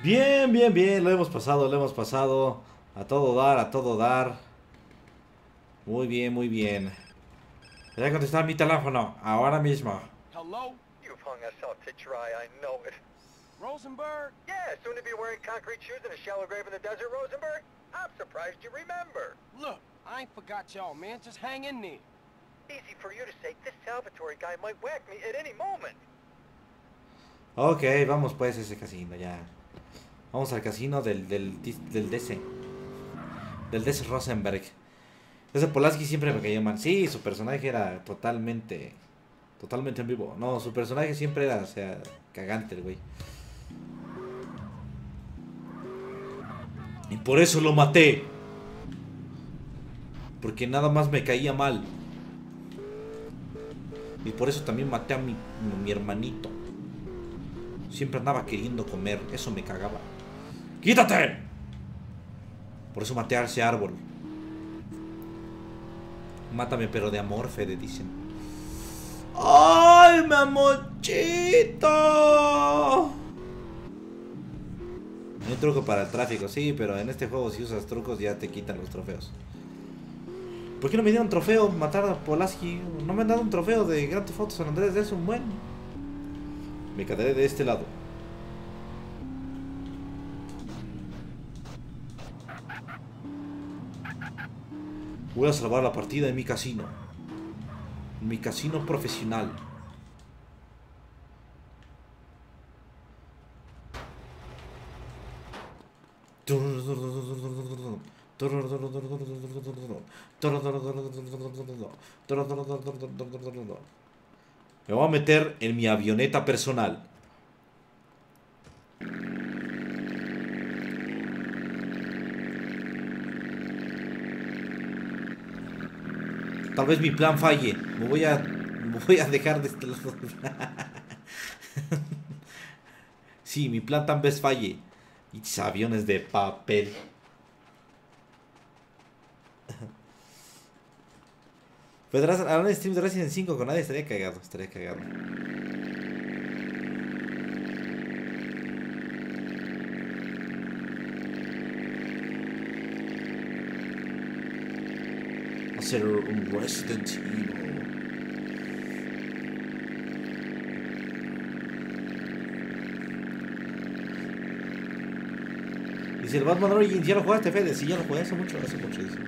Bien, bien, bien, lo hemos pasado, lo hemos pasado. A todo dar, a todo dar. Muy bien, muy bien. Voy a contestar mi teléfono, ahora mismo. Hello? You've hung us out to dry, I know it. Rosenberg? Yeah, soon to be wearing concrete shoes in a shallow grave in the desert, Rosenberg? I'm surprised you remember. Look, I ain't forgot y'all, man. Just hang in there. Easy for you to say. This Salvatore guy might whack me at any moment. Ok, vamos pues a ese casino ya. Vamos al casino del DC. Del DC Rosenberg. Ese Polaski siempre me cayó mal. Sí, su personaje era totalmente en vivo. No, su personaje siempre era, o sea, cagante el güey. Y por eso lo maté. Porque nada más me caía mal. Y por eso también maté a mi hermanito. Siempre andaba queriendo comer. Eso me cagaba. ¡Quítate! Por eso maté a ese árbol. Mátame pero de amor, Fede, dicen. ¡Ay, mi amorchito! Hay un truco para el tráfico, sí, pero en este juego si usas trucos ya te quitan los trofeos. ¿Por qué no me dieron trofeo matar a Polaski? No me han dado un trofeo de Grand Theft Auto San Andrés de eso, un buen. Me quedaré de este lado. Voy a salvar la partida en mi casino. En mi casino profesional. Me voy a meter en mi avioneta personal. Tal vez mi plan falle. Me voy a dejar de este lado. Sí, mi plan tal vez falle. Y aviones de papel. Podrás hablar en stream de Resident 5 con nadie. Estaría cagado. Estaría cagado. Hacer un Resident Evil. Dice el Batman Origins, ¿ya lo jugaste, Fede? Sí, ya lo jugué hace mucho, dice.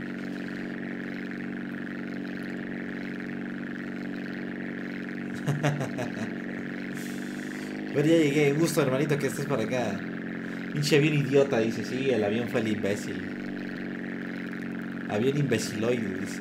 Pero ya llegué, gusto hermanito que estés por acá. Pinche avión idiota, dice, sí, el avión fue el imbécil. Avión imbeciloide, dice.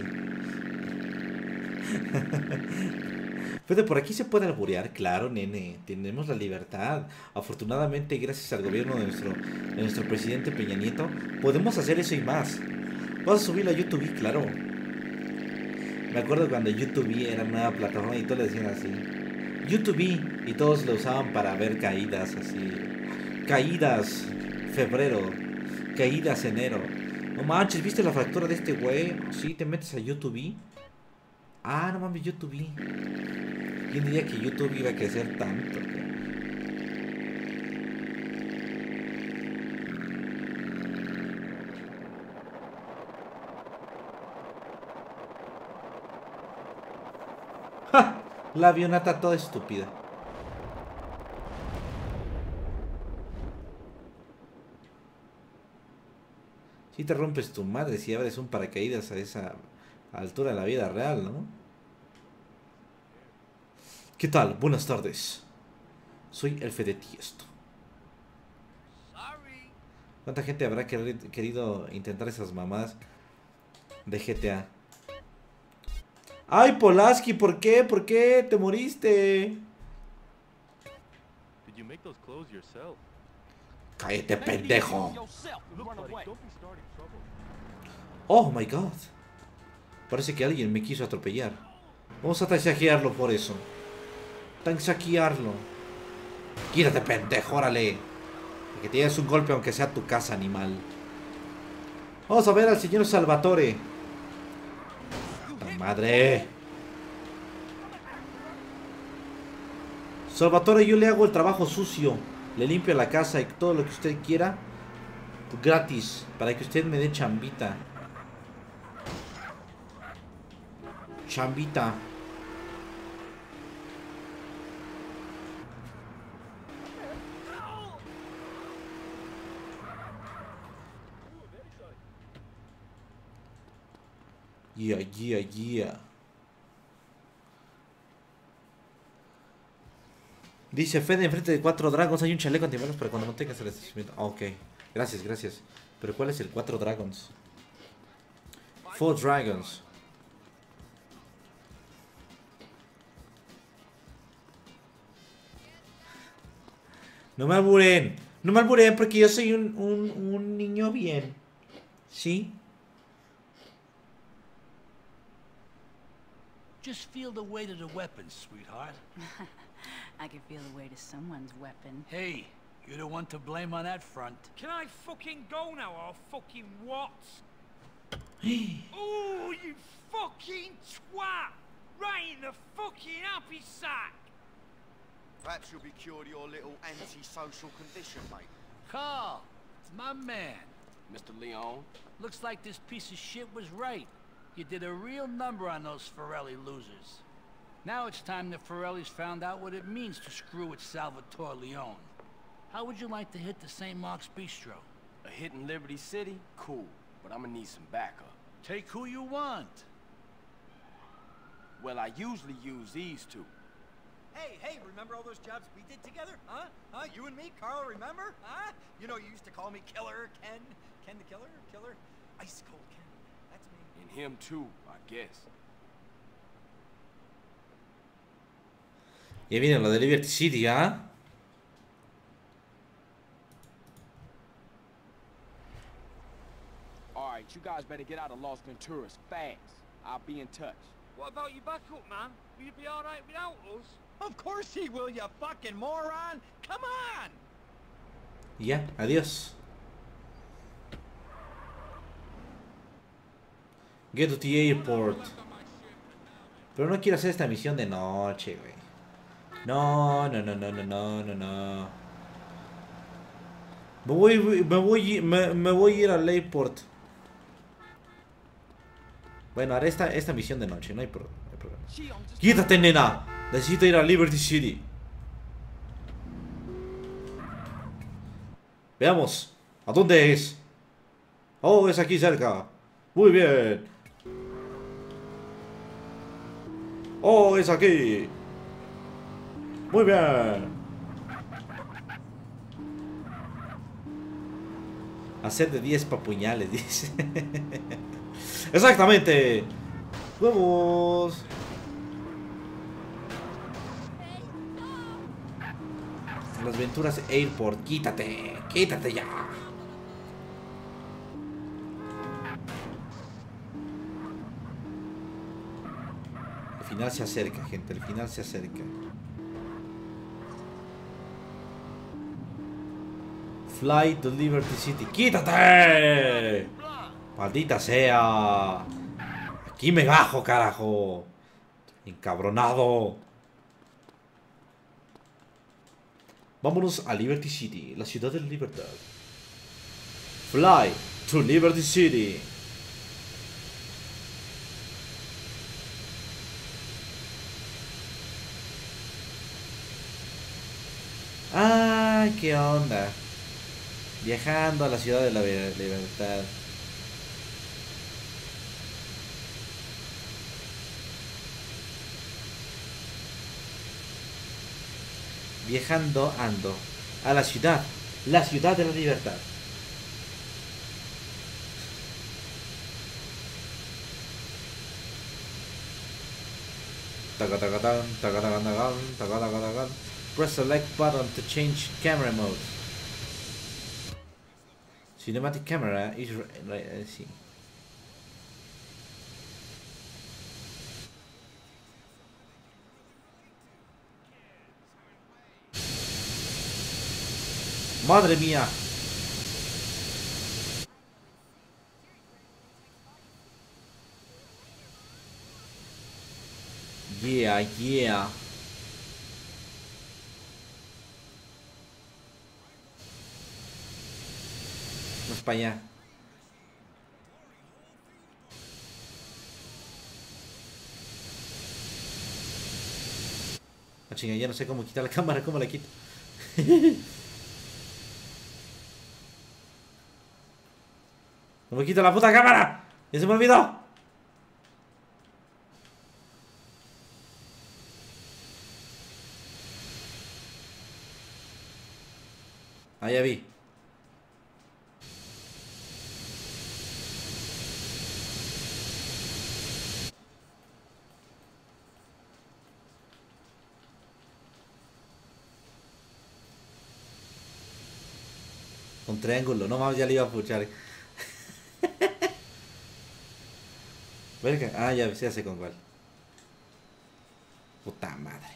Fede, por aquí se puede alburear, claro, nene. Tenemos la libertad. Afortunadamente, gracias al gobierno de nuestro presidente Peña Nieto, podemos hacer eso y más. Vas a subirlo a YouTube, claro. Me acuerdo cuando YouTube era una nueva plataforma y todos le decían así. YouTube, y todos lo usaban para ver caídas así. Caídas febrero, caídas enero. No manches, ¿viste la fractura de este güey? Sí, te metes a YouTube. Ah, no mames, YouTube. ¿Quién diría que YouTube iba a crecer tanto? ¡Ja! La avioneta toda estúpida. Si te rompes tu madre si abres un paracaídas a esa altura de la vida real, ¿no? ¿Qué tal? Buenas tardes. Soy el Fede Tiesto. ¿Cuánta gente habrá querido intentar esas mamadas de GTA? ¡Ay, Polaski! ¿Por qué? ¿Por qué te moriste? ¡Cállate, pendejo! Oh my god. Parece que alguien me quiso atropellar. Vamos a tasajearlo por eso. Tasajearlo. Quítate, pendejo, órale. Que tienes un golpe aunque sea tu casa, animal. Vamos a ver al señor Salvatore. ¡La madre! Salvatore, yo le hago el trabajo sucio. Le limpio la casa y todo lo que usted quiera. Gratis. Para que usted me dé chambita. Chambita. Yeah, yeah, yeah. Dice Fede, enfrente de 4 dragons hay un chaleco antibalas para cuando no tengas el establecimiento. Ok, gracias, gracias. Pero ¿cuál es el 4 dragons? 4 dragons. No me alburen. No me alburen porque yo soy un niño bien. ¿Sí? Just feel the weight of the weapons, sweetheart. I can feel the weight of someone's weapon. Hey, you're the one to blame on that front. Can I fucking go now or fucking what? Oh, you fucking twat! Right in the fucking happy sack! Perhaps you'll be cured of your little antisocial condition, mate. Carl, it's my man. Mr. Leon. Looks like this piece of shit was right. You did a real number on those Forelli losers. Now it's time the Forellis found out what it means to screw with Salvatore Leone. How would you like to hit the St. Mark's Bistro? A hit in Liberty City? Cool. But I'm gonna need some backup. Take who you want. Well, I usually use these two. Hey, remember all those jobs we did together? Huh? You and me, Carl, remember? Huh? You know, you used to call me Killer Ken. Ken the Killer? Ice Cold Ken. That's me. And him too, I guess. Ya viene lo de Liberty City, ¿ah? Alright, you guys better get out of Los Venturas fast. I'll be in touch. What about your backup, man? Will you be alright without us? Of course he will, you fucking moron! Come on! Ya, adiós. Get to the airport. Pero no quiero hacer esta misión de noche, güey. No. Me voy a ir al airport. Bueno, haré esta misión de noche, no hay problema. ¡Quítate, nena! Necesito ir a Liberty City. Veamos. ¿A dónde es? Oh, es aquí cerca. Muy bien. Oh, es aquí. Muy bien. Hacer de 10 papuñales, dice. Exactamente. Vamos. Las Venturas Airport. Quítate. Quítate ya. El final se acerca, gente. El final se acerca. Fly to Liberty City. ¡Quítate! Maldita sea. Aquí me bajo, carajo. Encabronado. Vámonos a Liberty City, la ciudad de la libertad. Fly to Liberty City. Ah, qué onda. Viajando a la ciudad de la libertad. Viajando ando a la ciudad de la libertad. Press select button to change camera mode. Cinematic camera is sí. Madre mía. Yeah. Más para allá. Ah, chinga, ya no sé cómo quitar la cámara, ¿cómo la quito? ¿Cómo quito la puta cámara? ¡Ya se me olvidó! Ah, ya vi. Un triángulo, no mames, ya le iba a puchar. Verga, ah, ya sé con cuál. Puta madre.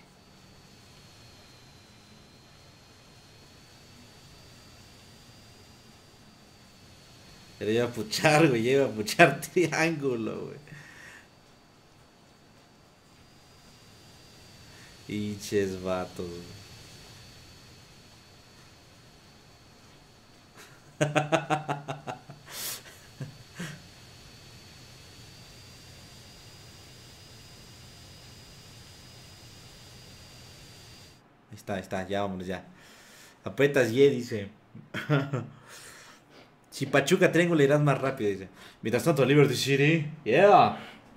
Pero iba a puchar, güey, iba a puchar triángulo, güey. Hinches vatos, güey. Ahí está, ya vámonos ya. Apetas Y dice. Si Pachuca Triángulo irás más rápido, dice. Mientras tanto, Liberty City. Yeah.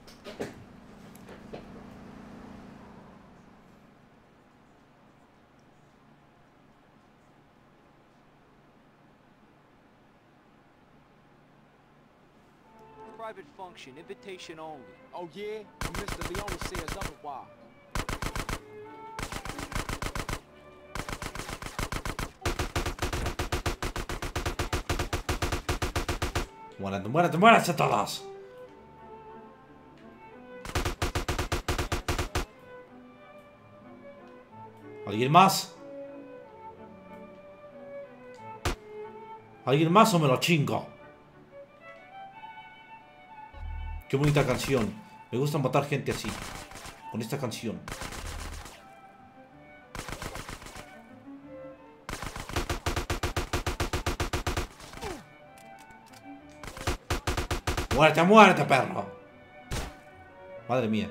Private function, invitation only. Oh yeah? Mr. Leone says otherwise. Muérate, muérate, muérate todos. ¿Alguien más? ¿Alguien más o me lo chingo? Qué bonita canción. Me gusta matar gente así. Con esta canción. ¡Muerte, muerte, perro! Madre mía.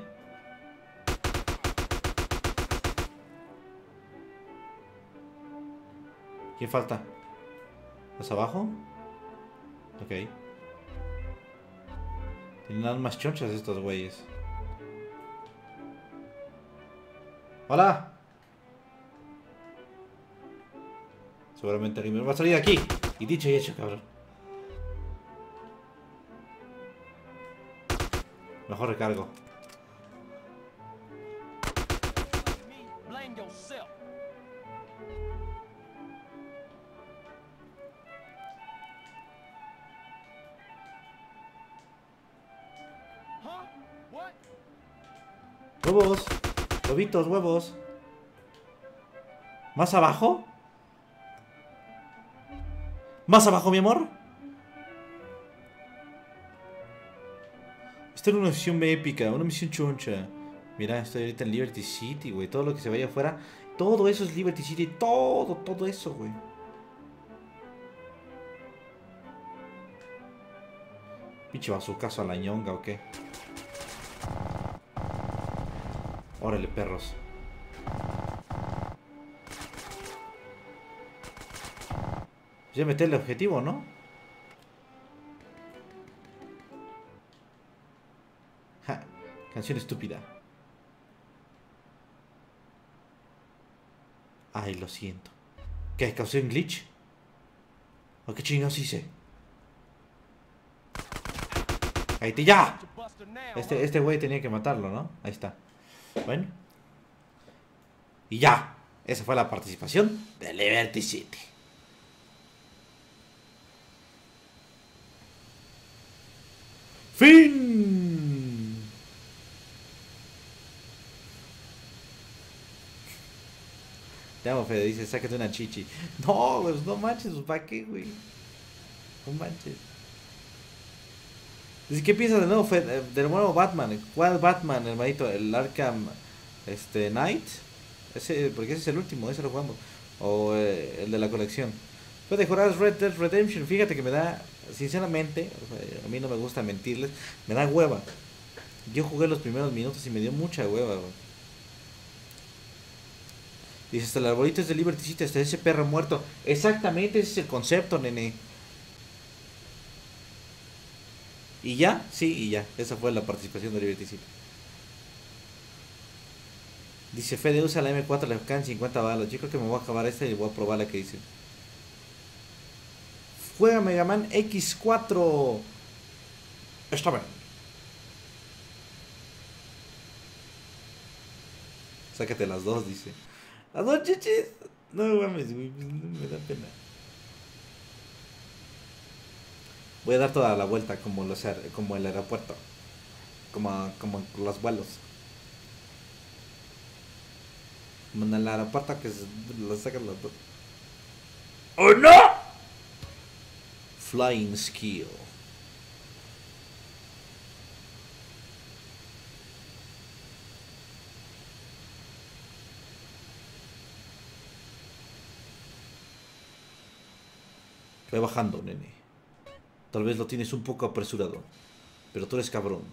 ¿Quién falta? ¿Más abajo? Ok. Tienen armas chonchas estos güeyes. ¡Hola! Seguramente alguien me va a salir de aquí. Y dicho y hecho, cabrón. Mejor recargo. Blame yourself. Huh? What? Huevos. Huevitos, huevos. ¿Más abajo? ¿Más abajo, mi amor? Esta era una misión épica, una misión choncha. Mira, estoy ahorita en Liberty City, güey. Todo lo que se vaya afuera, todo eso es Liberty City. Todo eso, güey. Pinche bazucazo a la ñonga, ¿o qué? Órale, perros. Ya meter el objetivo, ¿no? Ja, canción estúpida. Ay, lo siento. ¿Qué? ¿Causé un glitch? ¿O qué chingados hice? ¡Ahí te ya! Este güey tenía que matarlo, ¿no? Ahí está. Bueno. Y ya. Esa fue la participación de Liberty City. ¡Fin! Te amo, Fede. Dice, sácate una chichi. No, pues no manches. ¿Para qué, güey? No manches. Dice, ¿qué piensas del nuevo Batman? ¿Cuál Batman, hermanito? ¿El Arkham Knight? Ese, porque ese es el último, ese lo jugamos. O el de la colección. Puede jugar Red Dead Redemption. Fíjate que me da, sinceramente, o sea, a mí no me gusta mentirles, me da hueva. Yo jugué los primeros minutos y me dio mucha hueva, güey. Dice, hasta el arbolito es de Liberty City, hasta ese perro muerto. Exactamente, ese es el concepto, nene. ¿Y ya? Sí, y ya. Esa fue la participación de Liberty City. Dice, Fede, usa la M4, le caen 50 balas. Yo creo que me voy a acabar esta y voy a probar la que dice. Juega Mega Man X4. Está bien. Sácate las dos, dice. Las dos chichis. No mames, güey. Me da pena. Voy a dar toda la vuelta como el aeropuerto. Como los vuelos. Como en el aeropuerto que lo sacan los dos. ¡Oh no! Flying skill. Ve bajando, nene. Tal vez lo tienes un poco apresurado, pero tú eres cabrón.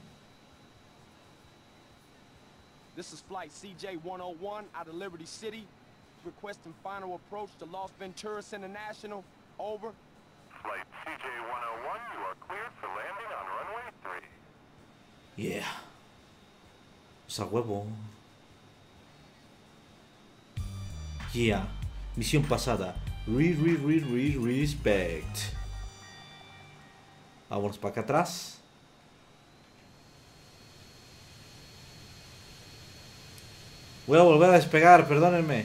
This is flight CJ-101 out of Liberty City. Requesting final approach to Los Venturas International. Over. Flight CJ-101, you are cleared for landing on runway 3. Yeah. Esa huevo. Yeah. Misión pasada. Respect. Vámonos para acá atrás. Voy a volver a despegar, perdónenme.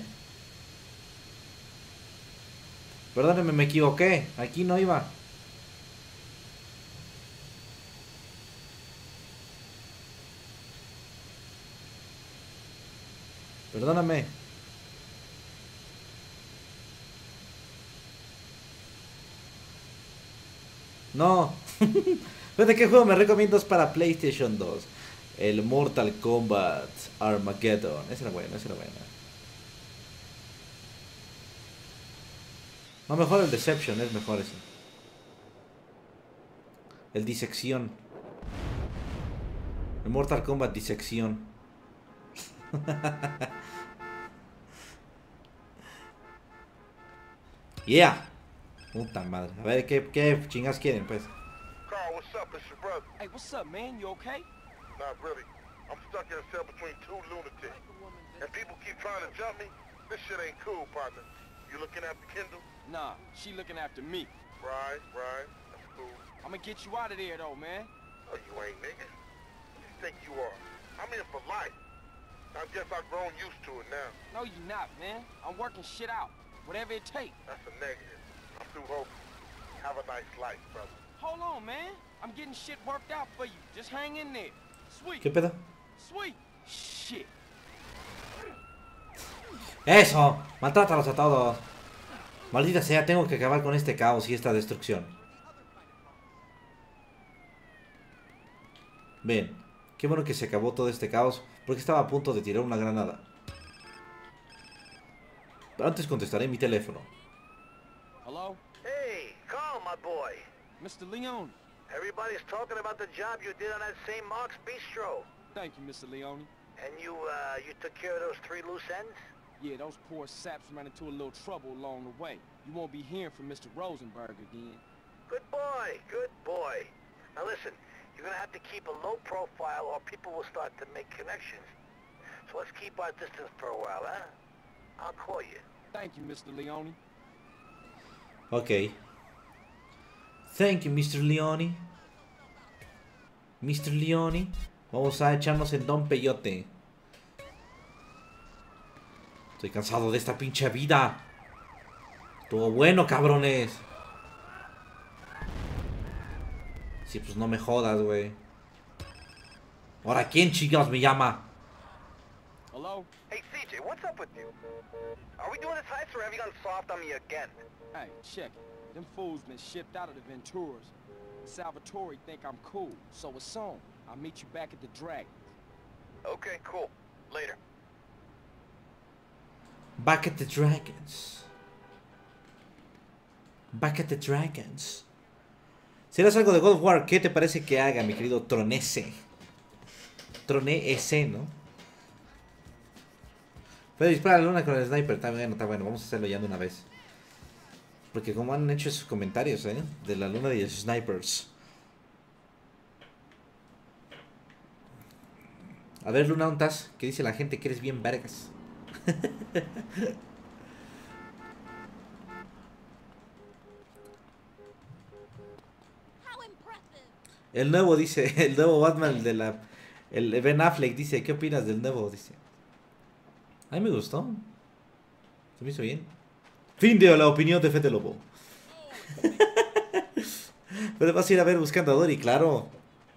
Perdónenme, me equivoqué. Aquí no iba. Perdóname. No. ¿De qué juego me recomiendas para PlayStation 2? El Mortal Kombat Armageddon. Ese era bueno, ese era bueno. No, mejor el Deception, es mejor ese. El Disección. El Mortal Kombat Disección. Yeah. Puta madre. A ver, ¿qué chingas quieren, pues? Carl, what's up? It's your brother. Hey, what's up, man? You okay? Not really. I'm stuck in a cell between two lunatics. And people keep trying to jump me. This shit ain't cool, partner. You looking after Kendall? Nah, she looking after me. Right. That's cool. I'ma get you out of there, though, man. Oh, you ain't, nigga. Who you think you are? I'm in for life. I guess I've grown used to it now. No, you not, man. I'm working shit out. Whatever it takes. That's a negative. I'm through hoping. Have a nice life, brother. Hold on, man. I'm getting shit worked out for you. Just hang in there. Sweet. ¿Qué pedo? Sweet. Shit. ¡Eso! ¡Maltrátalos a todos! Maldita sea, tengo que acabar con este caos y esta destrucción. Bien, qué bueno que se acabó todo este caos, porque estaba a punto de tirar una granada. Pero antes contestaré mi teléfono. Hello? Hey, Carl, my boy. Mr. Leone. Everybody's talking about the job you did on that St. Mark's Bistro. Thank you, Mr. Leone. And you took care of those 3 loose ends? Yeah, those poor saps ran into a little trouble along the way. You won't be hearing from Mr. Rosenberg again. Good boy, good boy. Now listen, you're gonna have to keep a low profile or people will start to make connections. So let's keep our distance for a while, huh? I'll call you. Thank you, Mr. Leone. Ok. Thank you, Mr. Leone. Mr. Leone. Vamos a echarnos en Don Peyote. Estoy cansado de esta pinche vida. Todo bueno, cabrones. Sí, pues no me jodas, güey. Ahora, ¿quién chingados me llama? Hello? Hey, CJ, what's up with you? Are we doing this heist or have you gone soft on me again? Hey, check it. Them fools been shipped out of the Venturas. Salvatore think I'm cool, so it's on. I'll meet you back at the Dragon. Okay, cool. Later. Back at the Dragons. Back at the Dragons. Si eres algo de God of War, ¿qué te parece que haga, mi querido Tronese? Tronese, ¿no? Pero dispara a la luna con el sniper. Está bueno. Vamos a hacerlo ya de una vez. Porque como han hecho esos comentarios, de la luna y los snipers. A ver, Luna, ¿dónde estás? ¿Qué dice la gente? Que eres bien vergas. El nuevo dice, el nuevo Batman de la... El Ben Affleck dice, ¿qué opinas del nuevo? Dice. A mí me gustó. Se me hizo bien. Fin de la opinión de Fede Lobo. Pero vas a ir a ver Buscando a Dory, claro.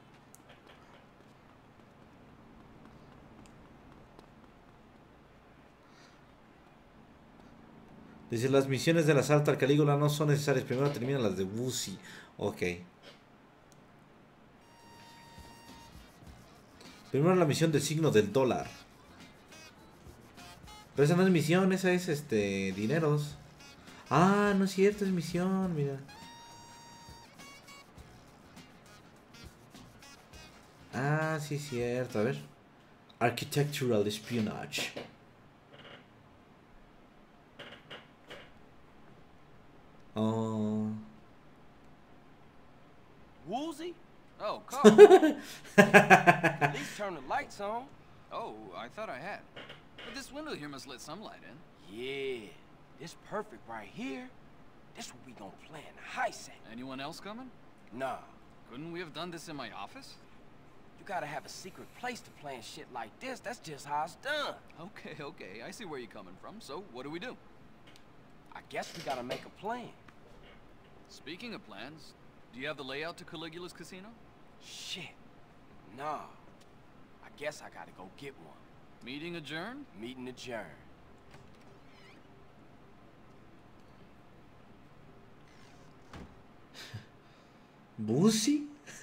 Dice, las misiones del asalto al Calígula no son necesarias. Primero terminan las de Woozy. Ok. Primero la misión del signo del dólar. Pero esa no es misión, esa es dineros. Ah, no es cierto, es misión, mira. Ah, sí es cierto, a ver. Architectural Espionage. Oh. Woozy? Oh, Carl. At least turn the lights on. Oh, I thought I had. But this window here must let some light in. Yeah, this perfect right here. This what we gonna plan the heist at. Anyone else coming? Nah, Couldn't we have done this in my office? you gotta have a secret place to plan shit like this. That's just how it's done. Okay, I see where you're coming from. So, what do we do? I guess we gotta make a plan. Speaking of plans, do you have the layout to Caligula's casino? Shit. Nah. I guess I gotta go get one. Meeting adjourned? Meeting adjourned. ¿Boozy?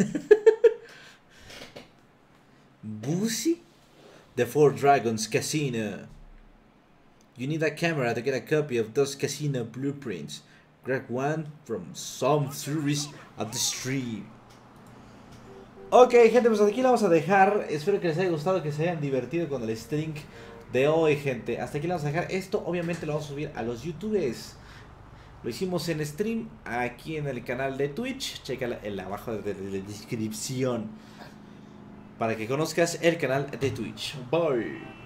¿Boozy? The Four Dragons Casino. You need a camera to get a copy of those casino blueprints. Grab one from some tourists at the stream. Ok, gente, pues aquí la vamos a dejar. Espero que les haya gustado, que se hayan divertido con el stream de hoy, gente. Hasta aquí la vamos a dejar. Esto obviamente lo vamos a subir a los YouTubes. Lo hicimos en stream aquí en el canal de Twitch. Chécala en abajo de la descripción para que conozcas el canal de Twitch. Bye.